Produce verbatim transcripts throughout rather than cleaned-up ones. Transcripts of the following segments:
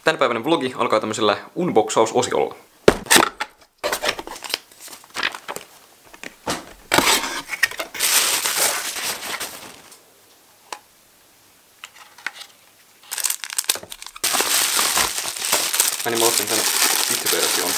Tämänpäiväinen vlogi alkaa tämmöisellä unboxausosiolla. Niin mä ostin tän itse version.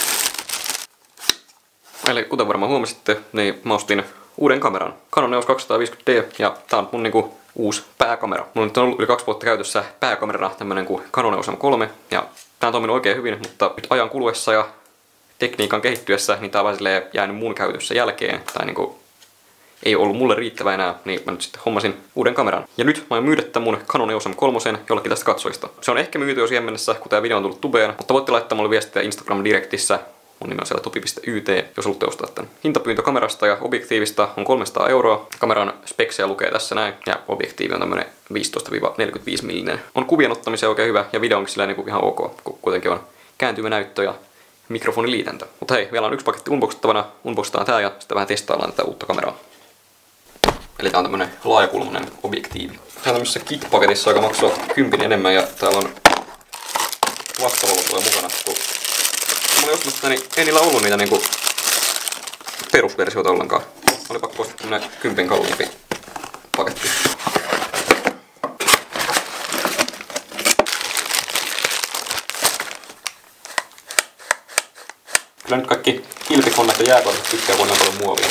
Eli kuten varmaan huomasitte, niin mä ostin uuden kameran. Canon EOS kaksisataaviisikymmentä D ja tää on mun niinku uusi pääkamera. Mulla nyt on ollut yli kaksi vuotta käytössä pääkamerana tämmönen kuin Canon EOS M kolme ja tää on toiminut oikein hyvin, mutta nyt ajan kuluessa ja tekniikan kehittyessä niin tää on vaan silleen jäänyt mun käytössä jälkeen tai niinku ei ollut mulle riittävä enää, niin mä nyt sitten hommasin uuden kameran. Ja nyt mä oon myydä tämän mun Canon EOS M kolme jollekin tästä katsojista. Se on ehkä myyty jo siihen mennessä, kun tää video on tullut tubeen, mutta voitte laittaa mulle viestiä Instagram Directissä. Mun nimi on siellä topi piste y t, jos haluatte ostaa tän. Hintapyyntö kamerasta ja objektiivista on kolmesataa euroa. Kameran speksejä lukee tässä näin. Ja objektiivi on tämmönen viisitoista neljäkymmentäviisi millinen. On kuvien ottamiseen oikein hyvä ja video onkin silleen niinku ihan ok, kun kuitenkin on kääntymä näyttö ja mikrofoniliitäntä. Mutta hei, vielä on yksi paketti unboxattavana. Unboxataan tää ja sitten vähän testaillaan tätä uutta kameraa. Eli tää on tämmönen laajakulmainen objektiivi. Tää on tämmöisessä kit-paketissa, joka maksaa kympin enemmän ja täällä on vastavalo tulee mukana. Kun mä olin ostamassa sitä, niin ei niillä ollut niitä niinku perusversioita ollenkaan. Oli pakko ostaa tämmönen kympin kalliimpi paketti. Kyllä nyt kaikki kilpikonnat ja jääkortit tykkää, kun on paljon muovia.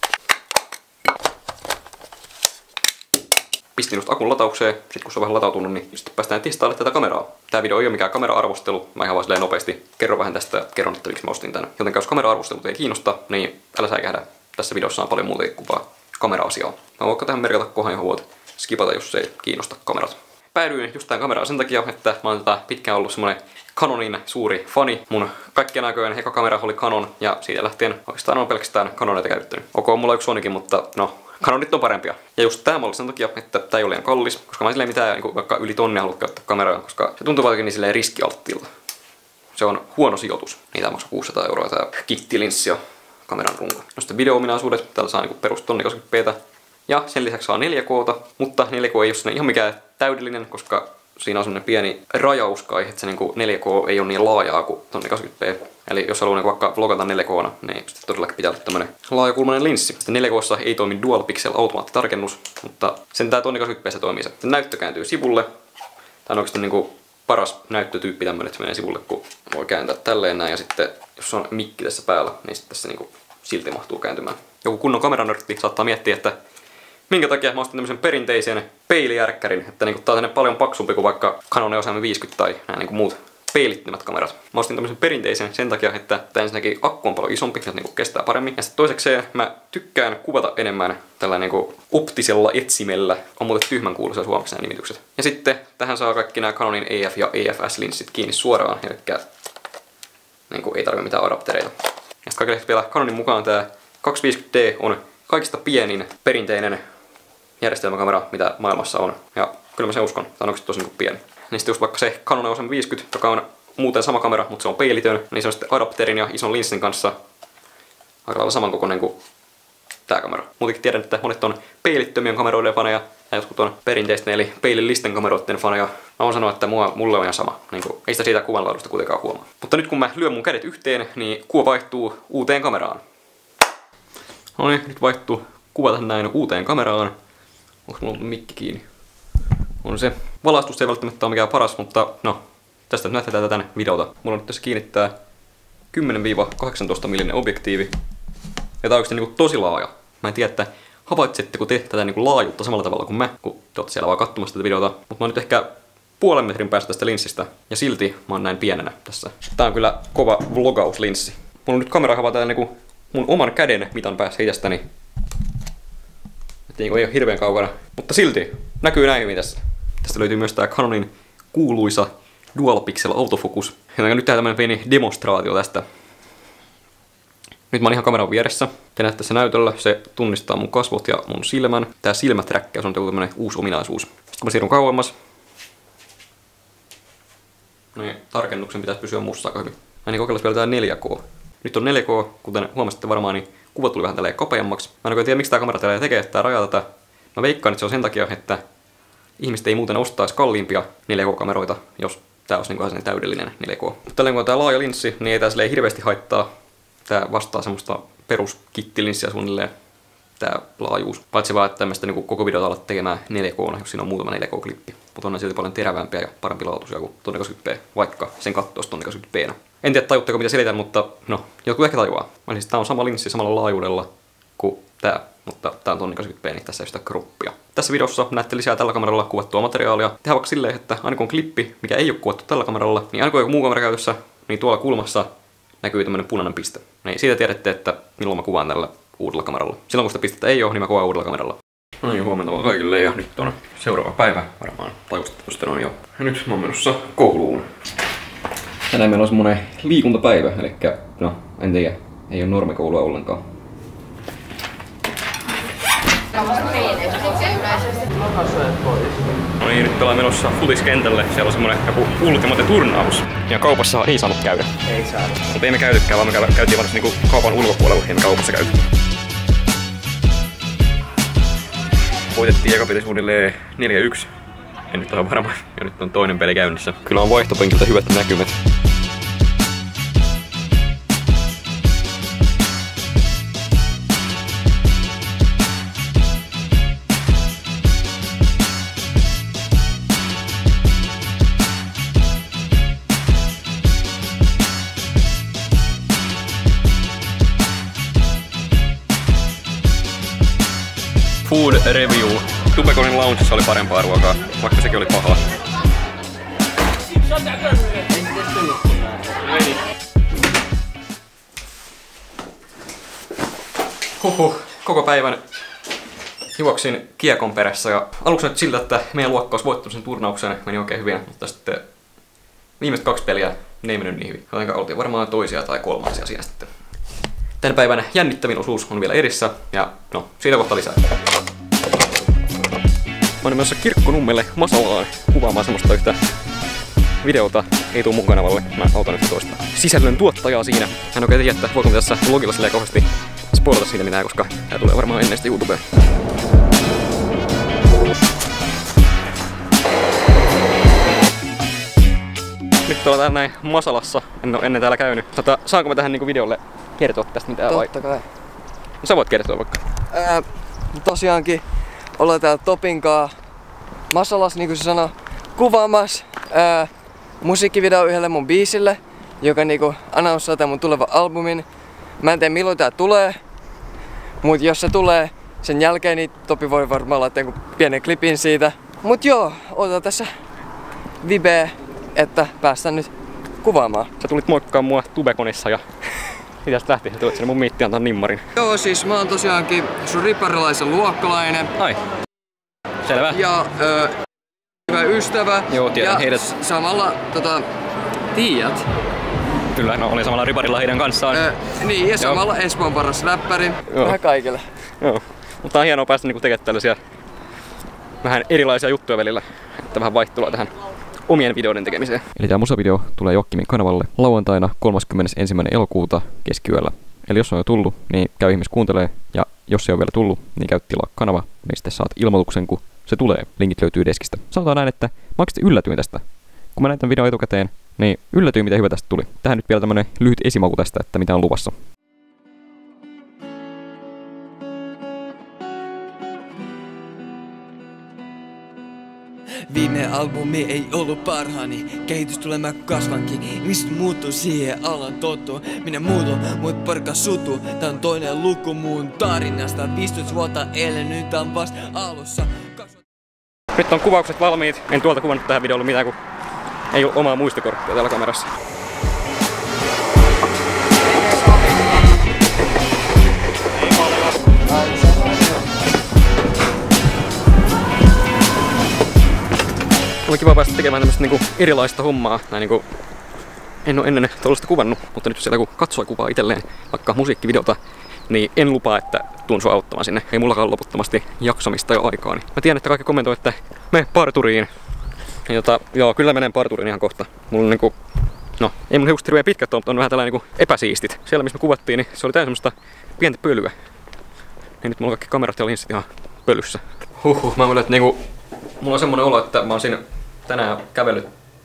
Pistin just akun lataukseen, sit kun se on vähän latautunut, niin sitten päästään testailemaan tätä kameraa. Tää video ei ole mikään kamera-arvostelu, mä ihan vaan silleen nopeasti kerron vähän tästä ja kerron, että miksi mä ostin tän. Joten jos kamera-arvostelut ei kiinnosta, niin älä säikähdä. Tässä videossa on paljon muuta kuin vaan kamera-asiaa. Mä voin tähän merkata kohan, johon voit skipata, jos ei kiinnosta kamerat. Päädyin just tähän kameraan sen takia, että mä oon tätä pitkään ollut semmonen Canonin suuri fani. Mun kaikkien aikojen eka kamera oli Canon ja siitä lähtien oikeastaan on pelkästään Canoneita käyttänyt. Ok, mulla on yksi Sonykin, mutta no, Canonit on parempia. Ja just tää oli sen takia, että tää ei ole liian kallis, koska mä en silleen mitään niin vaikka yli tonnia halua käyttää kameraa, koska se tuntuu vaikka niin silleen riskialttiilta. Se on huono sijoitus. Niin tää maksaa kuusisataa euroa tää kittilinssi ja kameran runko. No sitten video-ominaisuudet, täältä saa niinku perus tonni kaksikymmentä p. Ja sen lisäksi saa neljä K:ta, mutta neljä K ei ole ihan mikään täydellinen, koska siinä on semmonen pieni rajaus kai, että se niinku neljä K ei ole niin laajaa kuin tonni kaksikymmentä p. Eli jos haluaa niinku vaikka vlogata neljä K:na, niin sitten todellakin pitää olla tämmönen laajakulmainen linssi. Sitten neljä K:ssa ei toimi dual pixel automaattitarkennus, mutta sen tää tonni kaksikymmentä p se toimii se. Sitten näyttö kääntyy sivulle. Tää on oikeasti niinku paras näyttötyyppi tämmönen, että se menee sivulle, kun voi kääntää tälleen näin. Ja sitten jos on mikki tässä päällä, niin sitten se niinku silti mahtuu kääntymään. Joku kunnon kameranörtti saattaa miettiä, että minkä takia mä ostin tämmösen perinteisen peilijärkkärin, että niinku tää on paljon paksumpi kuin vaikka Canon EOS M viisikymmentä tai nämä niinku muut peilittömät kamerat. Mä ostin tämmösen perinteisen sen takia, että tää ensinnäkin akku on paljon isompi ja niinku kestää paremmin. Ja sitten toisekseen mä tykkään kuvata enemmän tällä niinku optisella etsimellä. On muuten tyhmän kuuluisia suomeksi nämä nimitykset. Ja sitten tähän saa kaikki nämä Canonin E F ja E F S-linssit kiinni suoraan, eli niinku ei tarvitse mitään adaptereita. Ja sitten kaikille vielä Canonin mukaan tää kaksisataaviisikymmentä D on kaikista pienin perinteinen järjestelmäkamera, mitä maailmassa on. Ja kyllä mä sen uskon. Tää on oikeesti tosi niinku pieni. Niin sitten just vaikka se Canon EOS M viisikymmentä, joka on muuten sama kamera, mutta se on peilitön, niin se on sitten adapterin ja ison linssin kanssa aika lailla samankokoinen kuin tää kamera. Muutenkin tiedän, että monet on peilittömien kameroiden faneja ja jotkut on perinteisten eli peilillisten kameroiden faneja. Mä voin sanoa, että mua, mulle on ihan sama. Niin kuin, ei sitä siitä kuvanlaadusta kuitenkaan huomaa. Mutta nyt kun mä lyön mun kädet yhteen, niin kuva vaihtuu uuteen kameraan. No niin, nyt vaihtuu kuva tähän näin uuteen kameraan. Onko mulla ollut mikki kiinni? On se. Valaistus ei välttämättä ole mikään paras, mutta no, tästä nyt näytetään tätä videota. Mulla on nyt tässä kiinnittää kymmenen kahdeksantoista millinen objektiivi. Ja tää on oikeesti niinku tosi laaja. Mä en tiedä, että havaitsetteko te tätä niinku laajuutta samalla tavalla kuin mä, kun te ootte siellä vaan katsomassa tätä videota. Mutta mä oon nyt ehkä puolen metrin päästä tästä linssistä. Ja silti mä oon näin pienenä tässä. Tää on kyllä kova vlogauslinssi. Mulla on nyt kamera havataan niinku mun oman käden mitan päässä itsestäni. Että niinku ei oo hirveän kaukana. Mutta silti näkyy näin hyvin tässä. Tästä löytyy myös tää Canonin kuuluisa Dual Pixel autofocus. Ja nyt tehdään tämmönen pieni demonstraatio tästä. Nyt mä oon ihan kameran vieressä. Te näette tässä näytöllä. Se tunnistaa mun kasvot ja mun silmän. Tää silmäträkkäys on tämmönen uusi ominaisuus. Sitten kun mä siirryn kauemmas, niin tarkennuksen pitäisi pysyä musta aika hyvin. Mä niin kokeillaan vielä tää neljä K. Nyt on neljä K, kuten huomasitte varmaan, niin kuva tuli vähän tälleen kapeammaksi. Mä en oikein tiedä, miksi tää kamera tälleen tekee, että tää rajaa tätä. Mä veikkaan, että se on sen takia, että ihmiset ei muuten ostaisi kalliimpia neljä K-kameroita, jos tää olisi niinku ihan täydellinen neljä K. Tällä kun on tää laaja linssi, niin ei tää silleen hirveästi haittaa. Tää vastaa semmoista peruskittilinssiä suunnilleen. Tää laajuus. Paitsi vaan, että tämmöistä niinku koko videota alat tekemään neljä K, jos siinä on muutama neljä K-klippi. Mutta on ne silti paljon terävämpiä ja parempi laatuisia kuin tuon kaksikymmentä p, vaikka sen kattoisi tuon kaksikymmentä p. En tiedä tajutteko mitä selitän, mutta no, jotkut ehkä tajuaa. Eli siis tää on sama linssi samalla laajuudella kuin tää, mutta tää on tuon kaksikymmentä p, niin tässä ei sitä kroppia. Tässä videossa näette lisää tällä kameralla kuvattua materiaalia. Tehdään vaikka silleen, että aina kun on klippi, mikä ei ole kuvattu tällä kameralla, niin aina kun on joku muu kamera käytössä, niin tuolla kulmassa näkyy tämmönen punainen piste. Niin siitä tiedätte, että milloin mä kuvaan tällä uudella kameralla. Silloin kun sitä pistettä ei ole, niin mä kuvaan uudella kameralla. No niin, huomenta vaan kaikille ja nyt on seuraava päivä. Varmaan tajustatte, sitten on jo. Ja nyt mä oon menossa kouluun. Tänään meillä on semmonen liikuntapäivä, eli no, en tiedä, ei ole normikoulua ollenkaan. No niin, nyt ollaan menossa futiskentälle. Siellä on semmonen joku ultimate-turnaus. Ja kaupassa ei saanut käydä. Ei saanut. Mutta ei me käytykään, vaan me käytiin vaan niinku kaupan ulkopuolella, ei me kaupassa käyty. Voitettiin eka peli suunnilleen neljä yksi. En nyt ole varma. Ja nyt on toinen peli käynnissä. Kyllä on vaihtopenkiltä hyvät näkymät. Food review. Tubekonin loungeissa oli parempaa ruokaa, vaikka sekin oli pahaa. Huhhuh, koko päivän juoksin kiekon perässä ja aluksi näytti siltä, että meidän luokka olisi voittanut sen turnauksen, meni oikein hyvin, mutta sitten viimeiset kaksi peliä ne ei mennyt niin hyvin. Jotenka oltiin varmaan toisia tai kolmansia siinä sitten. Tän päivän jännittävin osuus on vielä erissä ja no, siitä kohta lisää. Mä oon menossa Kirkkonummelle Masalaan kuvaamaan semmoista yhtä videota. Ei tuu mun kanavalle, mä autan yhtä toista sisällön tuottajaa siinä. Hän oikein tiedä, että voiko tässä vlogilla silleen kauheasti spoilata siitä mitään, koska tää tulee varmaan ennen sitä YouTubea. Nyt ollaan täällä näin Masalassa, en oo ennen täällä käynyt. Tota, saanko mä tähän niinku videolle kertoa tästä mitään vai? Totta kai. No, sä voit kertoa vaikka. Ää, tosiaankin ollaan täällä Topinkaa Masalas, niinku se sanoi, kuvaamassa ää, musiikkivideo yhdelle mun biisille, joka niinku announceaa tän mun tulevan albumin. Mä en tiedä milloin tää tulee, mut jos se tulee sen jälkeen, niin Topi voi varmaan laittaa joku pienen klipin siitä. Mut joo, otetaan tässä vibeä, että päästään nyt kuvaamaan. Sä tulit moikkaa mua Tubekonissa ja siitä lähti, sä tulit sinne mun miittiin antaa nimmarin. Joo, siis mä oon tosiaankin sun riparilaisen luokkalainen. Ai. Selvä. Ja öö, hyvä ystävä. Joo, tiedän ja heidät. Samalla tota, tiiät. Kyllä, no olin samalla riparilla heidän kanssaan. Öö, niin, ja samalla Joo. Espoon paras läppäri. Joo. Vähän kaikille. Joo, mutta on hienoa päästä niinku tekemään tällaisia vähän erilaisia juttuja välillä, että vähän vaihtelua tähän omien videoiden tekemiseen. Eli tämä musavideo tulee Jokkimin kanavalle lauantaina kolmaskymmenesensimmäinen elokuuta keskiyöllä. Eli jos on jo tullut, niin käy ihmis kuuntelee. Ja jos ei ole vielä tullut, niin käy tilaa kanava, niin sitten saat ilmoituksen, kun se tulee. Linkit löytyy deskistä. Sanotaan näin, että mä oikeasti yllätyin tästä. Kun mä näin tämän videon etukäteen, niin yllätyin, miten hyvä tästä tuli. Tähän nyt vielä tämmönen lyhyt esimaku tästä, että mitä on luvassa. Viime albumi ei ollut parhaani, kehitys tulee mä kasvankin. Mistä muuttuu siihen alan tottu? Minä muutun, mut porka sutu. Tää on toinen luku mun tarinasta. viisitoista vuotta eilen, nyt on vasta alussa. Nyt on kuvaukset valmiit. En tuolta kuvannut tähän videolle mitään, kun ei ole omaa muistokorttia täällä kamerassa. Oli kiva päästä tekemään tämmöstä niinku erilaista hommaa. Näin niinku en oo ennen tuollaista kuvannut, mutta nyt sieltä kun katsoo kuvaa itselleen vaikka musiikkivideota, niin en lupaa, että tuun sua auttamaan sinne. Ei mullakaan ole loputtomasti jaksamista jo aikaa. Niin mä tiedän, että kaikki kommentoi, että mene parturiin. Ja jota, joo, kyllä menen parturiin ihan kohta. Mulla on niinku, no, ei mun hiukset hirveän pitkät ole, mutta on vähän tällainen niinku epäsiistit. Siellä missä me kuvattiin, niin se oli täysin semmoista pientä pölyä. Niin nyt mulla on kaikki kamerat ja linssit ihan pölyssä. Huhhuh, mä luulen, että niinku mulla on semmonen olo, että mä oon siinä tänään kävellyt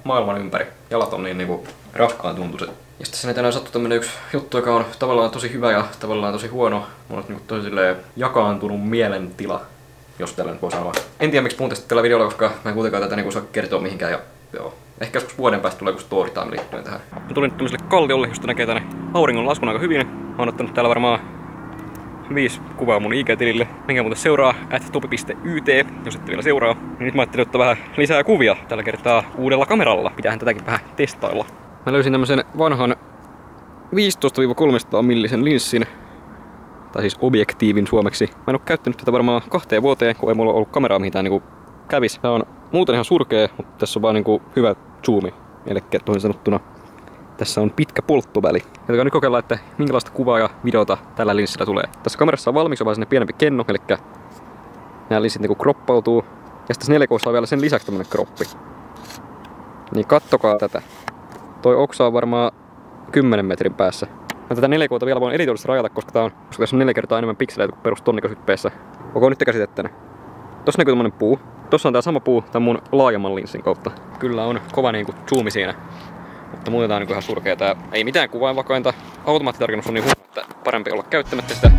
maailman ympäri. Jalat on niin niinku raskaan tuntuiset. Ja sitten sinne tänään sattui tämmönen yksi juttu, joka on tavallaan tosi hyvä ja tavallaan tosi huono. Mulla on niinku tosi silleen jakaantunut mielentila, jos tällä nyt voi sanoa. En tiedä miksi puhun tästä tällä videolla, koska mä en kuitenkaan tätä niinku osaa kertoa mihinkään. Ja joo, ehkä joskus vuoden päästä tulee joku story time liittyen tähän. Mä tulin nyt tämmöiselle kalliolle, josta näkee tänne auringon laskun aika hyvin. Mä oon ottanut täällä varmaan viisi kuvaa mun I G-tilille. Minkä muuten seuraa at topi piste y t, jos ette vielä seuraa. Niin nyt mä ajattelin ottaa vähän lisää kuvia tällä kertaa uudella kameralla. Pitäähän tätäkin vähän testailla. Mä löysin tämmösen vanhan viisitoista kolmesataa millisen linssin. Tai siis objektiivin suomeksi. Mä en oo käyttänyt tätä varmaan kahteen vuoteen, kun ei mulla ollut kameraa mihin tää niinku kävis. Tää on muuten ihan surkea, mutta tässä on vaan niinku hyvä zoomi. Elikkä toisin sanottuna tässä on pitkä polttoväli. Jatkaa nyt kokeilla, että minkälaista kuvaa ja videota tällä linssillä tulee. Tässä kamerassa on valmiiksi vaan sinne pienempi kenno, eli nämä linssit niinku kroppautuu. Ja sitten neljä K:ssa on vielä sen lisäksi tämmönen kroppi. Niin kattokaa tätä. Toi oksa on varmaan kymmenen metrin päässä. Ja tätä neljä K:ta vielä voin editoidusti rajata, koska, tää on, koska tässä on neljä kertaa enemmän pikseleitä kuin perus tonnikoshyppeessä. Onko nyt käsitettänä? Tossa näkyy tämmönen puu. Tossa on tää sama puu tämän mun laajemman linssin kautta. Kyllä on kova niinku zoomi siinä. Mutta muuten tää on niinku ihan surkea. Tää ei mitään kuvainvakainta. Automaattitarkennus on niin huono, että parempi olla käyttämättä sitä.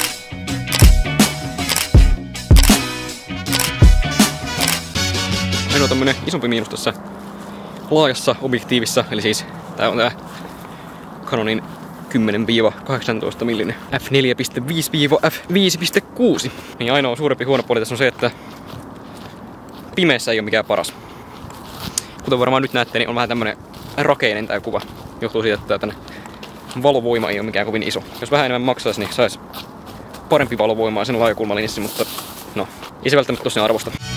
Ainoa tämmönen isompi miinus tässä laajassa objektiivissa, eli siis tää on tää Canonin kymmenen kahdeksantoista millinen f neljä piste viisi f viisi piste kuusi. Niin ainoa suurempi huono puoli tässä on se, että pimeässä ei ole mikään paras. Kuten varmaan nyt näette, niin on vähän tämmönen rakeinen tää kuva. Johtuu siitä, että tänne valovoima ei ole mikään kovin iso. Jos vähän enemmän maksaisi, niin sais parempi valovoimaa sen laajakulmalinssi, mutta no, ei se välttämättä tosiaan arvosta.